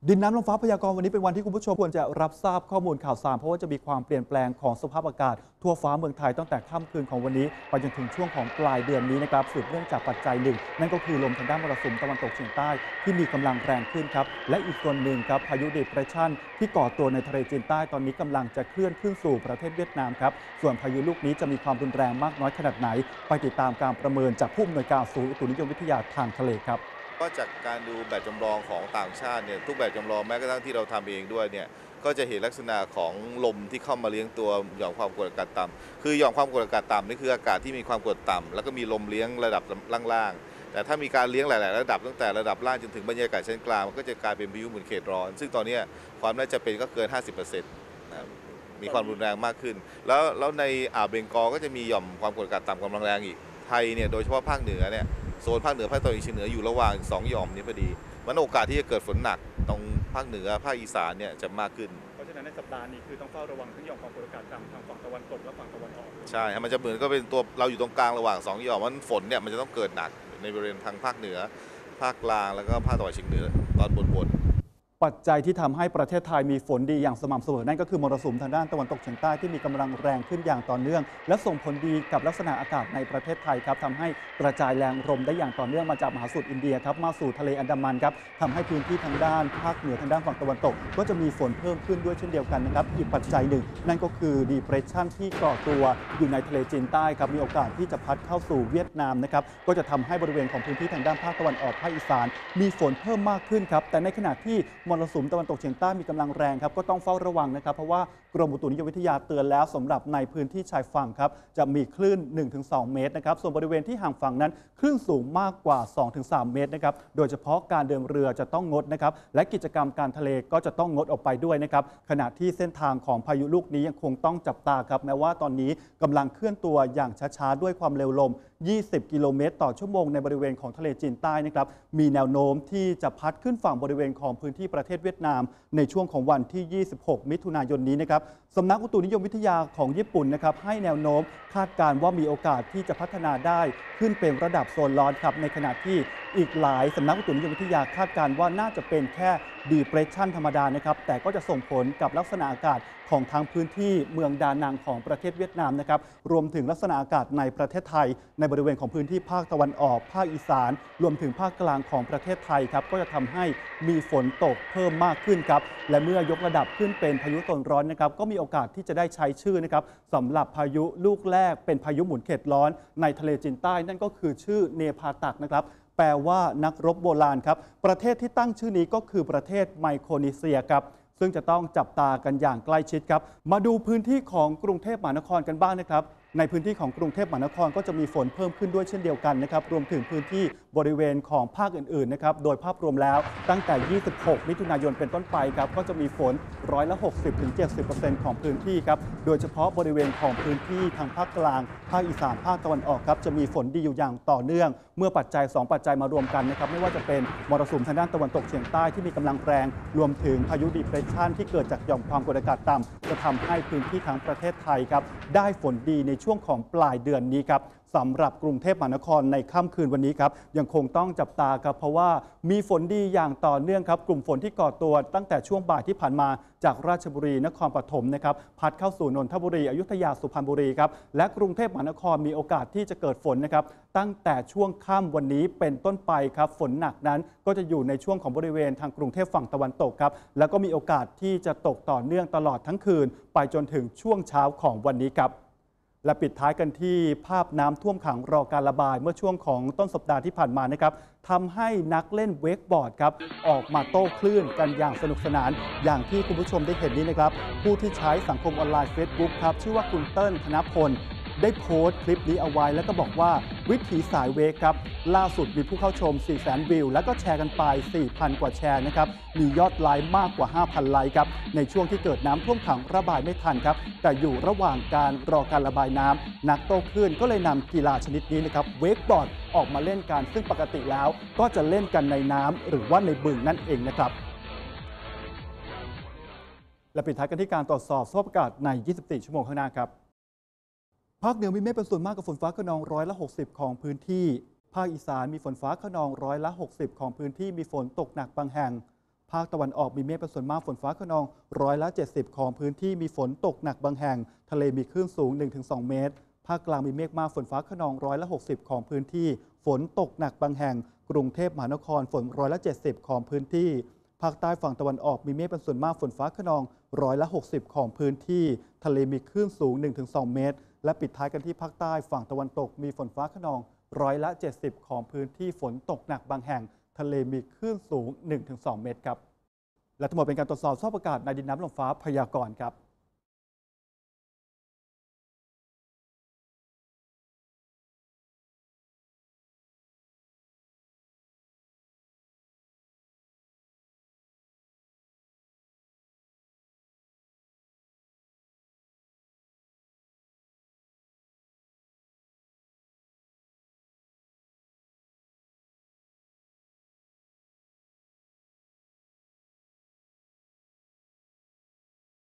ดินน้ำลมฟ้าพยากรณ์วันนี้เป็นวันที่คุณผู้ชมควรจะรับทราบข้อมูลข่าวสารเพราะว่าจะมีความเปลี่ยนแปลงของสภาพอากาศทั่วฟ้าเมืองไทยตั้งแต่ค่ำคืนของวันนี้ไปจนถึงช่วงของปลายเดือนนี้นะครับสืบเนื่องจากปัจจัยหนึ่งนั่นก็คือลมทางด้านมรสุมตะวันตกเฉียงใต้ที่มีกำลังแรงขึ้นครับและอีกส่วนหนึ่งครับพายุ Depression ที่ก่อตัวในทะเลจีนใต้ตอนนี้กำลังจะเคลื่อนขึ้นสู่ประเทศเวียดนามครับส่วนพายุลูกนี้จะมีความรุนแรงมากน้อยขนาดไหนไปติดตามการประเมินจากผู้อำนวยการศูนย์อุตุนิยมวิทยาทางทะเลครับก็จากการดูแบบจำลองของต่างชาติเนี่ยทุกแบบจำลองแม้กระทั่งที่เราทำเองด้วยเนี่ยก็จะเห็นลักษณะของลมที่เข้ามาเลี้ยงตัวหย่อมความกดอากาศต่ำคือหย่อมความกดอากาศต่ำนี่คืออากาศที่มีความกดต่ำแล้วก็มีลมเลี้ยงระดับล่างๆแต่ถ้ามีการเลี้ยงหลายๆระดับตั้งแต่ระดับล่างจนถึงบรรยากาศชั้นกลางมันก็จะกลายเป็นพายุหมุนเขตร้อนซึ่งตอนนี้ความน่าจะเป็นก็เกิน 50%นะมีความรุนแรงมากขึ้นแล้วในอ่าวเบงกอลก็จะมีหย่อมความกดอากาศต่ำกำลังแรงอีกไทยเนี่ยโดยเฉพาะภาคเหนือเนี่ยโซนภาคเหนือภาคตะวันออกเฉียงเหนืออยู่ระหว่าง2หย่อมนี้พอดีมันโอกาสที่จะเกิดฝนหนักตรงภาคเหนือภาคอีสานเนี่ยจะมากขึ้นเพราะฉะนั้นในสัปดาห์นี้คือต้องเฝ้าระวังทั้งหย่อมความกดอากาศต่ำทางฝั่งตะวันตกและฝั่งตะวันออกใช่มันจะเหมือนก็เป็นตัวเราอยู่ตรงกลางระหว่าง2หย่อมมันฝนเนี่ยมันจะต้องเกิดหนักในบริเวณทางภาคเหนือภาคกลางแล้วก็ภาคตะวันออกเฉียงเหนือตอนบนปัจจัยที่ทำให้ประเทศไทยมีฝนดีอย่างสม่ำเสมอนั่นก็คือมรสุมทางด้านตะวันตกเฉียงใต้ที่มีกำลังแรงขึ้นอย่างต่อเนื่องและส่งผลดีกับลักษณะอากาศในประเทศไทยครับทำให้กระจายแรงลมได้อย่างต่อเนื่องมาจากมหาสมุทรอินเดียครับมาสู่ทะเลอันดามันครับทำให้พื้นที่ทางด้านภาคเหนือทางด้านฝั่งตะวันตกก็จะมีฝนเพิ่มขึ้นด้วยเช่นเดียวกันนะครับอีกปัจจัยหนึ่งนั่นก็คือ Depression ที่ก่อตัวอยู่ในทะเลจีนใต้ครับมีโอกาสที่จะพัดเข้าสู่เวียดนามนะครับก็จะทำให้บริเวณของพื้นที่ทางด้านภาคตะวันออกภาคอีสานมีฝนเพิ่มมากขึ้นครับแต่ในขณะที่มรสุมตะวันตกเฉียงใต้มีกำลังแรงครับก็ต้องเฝ้าระวังนะครับเพราะว่ากรมอุตุนิยมวิทยาเตือนแล้วสำหรับในพื้นที่ชายฝั่งครับจะมีคลื่น 1-2 เมตรนะครับส่วนบริเวณที่ห่างฝั่งนั้นคลื่นสูงมากกว่า 2-3 เมตรนะครับโดยเฉพาะการเดินเรือจะต้องงดนะครับและกิจกรรมการทะเลก็จะต้องงดออกไปด้วยนะครับขณะที่เส้นทางของพายุลูกนี้ยังคงต้องจับตาครับแม้ว่าตอนนี้กำลังเคลื่อนตัวอย่างช้าๆด้วยความเร็วลม20 กิโลเมตรต่อชั่วโมงในบริเวณของทะเลจีนใต้นะครับมีแนวโน้มที่จะพัดขึ้นฝั่งบริเวณของพื้นที่ประเทศเวียดนามในช่วงของวันที่ 26 มิถุนายนนี้นะครับสำนักอุตุนิยมวิทยาของญี่ปุ่นนะครับให้แนวโน้มคาดการณ์ว่ามีโอกาสที่จะพัฒนาได้ขึ้นเป็นระดับโซนร้อนครับในขณะที่อีกหลายสำนักอุตุนิยมวิทยาคาดการณ์ว่าน่าจะเป็นแค่ Depression ธรรมดานะครับแต่ก็จะส่งผลกับลักษณะอากาศของทางพื้นที่เมืองดานังของประเทศเวียดนามนะครับรวมถึงลักษณะอากาศในประเทศไทยในบริเวณของพื้นที่ภาคตะวันออกภาคอีสานรวมถึงภาคกลางของประเทศไทยครับก็จะทำให้มีฝนตกเพิ่มมากขึ้นครับและเมื่อยกระดับขึ้นเป็นพายุโซนร้อนนะครับก็มีโอกาสที่จะได้ใช้ชื่อนะครับสำหรับพายุลูกแรกเป็นพายุหมุนเขตร้อนในทะเลจีนใต้นั่นก็คือชื่อเนพาตักนะครับแปลว่านักรบโบราณครับประเทศที่ตั้งชื่อนี้ก็คือประเทศไมโครนีเซียครับซึ่งจะต้องจับตากันอย่างใกล้ชิดครับมาดูพื้นที่ของกรุงเทพมหานครกันบ้างนะครับในพื้นที่ของกรุงเทพมหานครก็จะมีฝนเพิ่มขึ้นด้วยเช่นเดียวกันนะครับรวมถึงพื้นที่บริเวณของภาคอื่นๆนะครับโดยภาพรวมแล้วตั้งแต่ 26 มิถุนายนเป็นต้นไปครับก็จะมีฝน60-70% ของพื้นที่ครับโดยเฉพาะบริเวณของพื้นที่ทางภาคกลางภาคอีสานภาคตะวันออกครับจะมีฝนดีอยู่อย่างต่อเนื่องเมื่อปัจจัย2ปัจจัยมารวมกันนะครับไม่ว่าจะเป็นมรสุมทางด้านตะวันตกเฉียงใต้ที่มีกำลังแรงรวมถึงพายุ Depression ที่เกิดจากหย่อมความกดอากาศต่ำจะทำให้พื้นที่ทั้งประเทศไทยครับได้ฝนดีในช่วงของปลายเดือนนี้ครับสำหรับกรุงเทพมหานครในค่ำคืนวันนี้ครับยังคงต้องจับตาครับเพราะว่ามีฝนดีอย่างต่อเนื่องครับกลุ่มฝนที่ก่อตัวตั้งแต่ช่วงบ่ายที่ผ่านมาจากราชบุรีนครปฐมนะครับพัดเข้าสู่นนทบุรีอยุธยาสุพรรณบุรีครับและกรุงเทพมหานครมีโอกาสที่จะเกิดฝนนะครับตั้งแต่ช่วงค่ำวันนี้เป็นต้นไปครับฝนหนักนั้นก็จะอยู่ในช่วงของบริเวณทางกรุงเทพฝั่งตะวันตกครับแล้วก็มีโอกาสที่จะตกต่อเนื่องตลอดทั้งคืนไปจนถึงช่วงเช้าของวันนี้ครับและปิดท้ายกันที่ภาพน้ำท่วมขังรอการระบายเมื่อช่วงของต้นสัปดาห์ที่ผ่านมานะครับทำให้นักเล่นเวกบอร์ดครับออกมาโต้คลื่นกันอย่างสนุกสนานอย่างที่คุณผู้ชมได้เห็นนี้นะครับผู้ที่ใช้สังคมออนไลน์ Facebook ครับชื่อว่าคุณเติ้ลธนพลได้โพสต์คลิปนี้เอาไว้แล้วก็บอกว่าวิถีสายเวกครับล่าสุดมีผู้เข้าชม 400,000 วิวแล้วก็แชร์กันไป 4,000 กว่าแชร์นะครับมียอดไลค์มากกว่า 5,000 ไลค์ครับในช่วงที่เกิดน้ำท่วมขังระบายไม่ทันครับแต่อยู่ระหว่างการรอการระบายน้ำนักโต้คลื่นก็เลยนำกีฬาชนิดนี้นะครับเวกบอร์ดออกมาเล่นกันซึ่งปกติแล้วก็จะเล่นกันในน้ำหรือว่าในบึงนั่นเองนะครับและปิดท้ายกันที่การตรวจสอบสภาพอากาศใน 24 ชั่วโมงข้างหน้าครับภาคเหนือมีเมฆเป็นส่วนมากกับฝนฟ้าคะนอง60%ของพื้นที่ภาคอีสานมีฝนฟ้าคะนอง60%ของพื้นที่มีฝนตกหนักบางแห่งภาคตะวันออกมีเมฆเป็นส่วนมากฝนฟ้าคะนอง70%ของพื้นที่มีฝนตกหนักบางแห่งทะเลมีคลื่นสูง 1-2 เมตรภาคกลางมีเมฆมากฝนฟ้าคะนอง60%ของพื้นที่ฝนตกหนักบางแห่งกรุงเทพมหานครฝน70%ของพื้นที่ภาคใต้ฝั่งตะวันออกมีเมฆเป็นส่วนมากฝนฟ้าคะนอง60%ของพื้นที่ทะเลมีคลื่นสูง 1-2 เมตรและปิดท้ายกันที่ภาคใต้ฝั่งตะวันตกมีฝนฟ้าคะนอง70%ของพื้นที่ฝนตกหนักบางแห่งทะเลมีคลื่นสูง 1-2 เมตรครับและทั้งหมดเป็นการตรวจสอบสภาพอากาศในดินน้ำลมฟ้าพยากรณ์ครับ